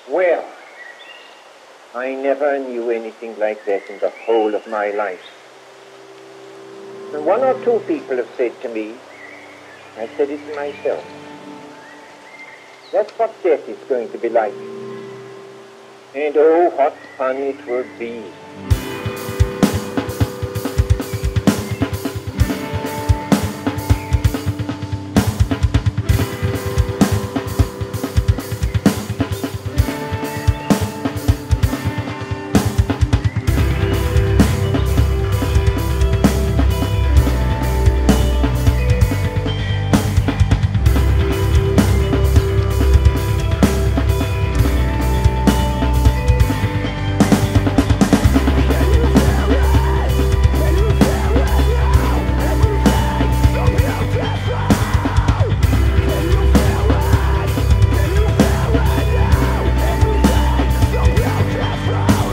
Well, I never knew anything like that in the whole of my life. And one or two people have said to me, I said it to myself, that's what death is going to be like. And oh, what fun it would be.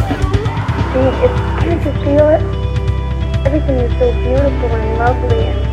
Can't you feel it? Everything is so beautiful and lovely, and